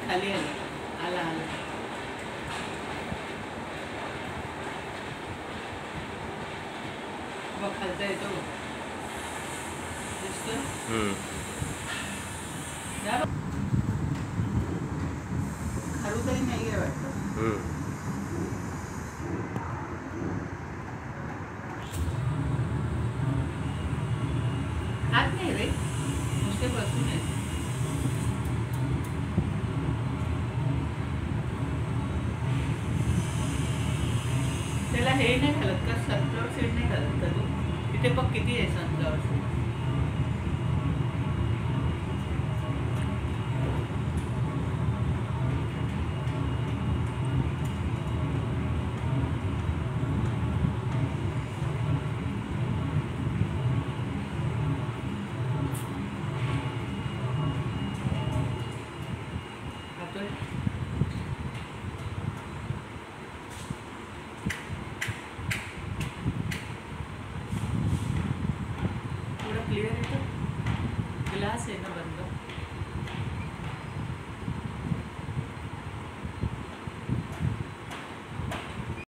खाली आला आला आला बघ खालचा येतो दिसतोय खारू तरी नाही आहे वाटतं खात नाही रे नुसते बसून आहेत त्याला हे नाही घालत का सनफ्लॉवर सीड नाही घालत का तू तिथे बघ किती आहे सनफ्लॉवर सीड क्लियर येतो ग्लास आहे ना बंद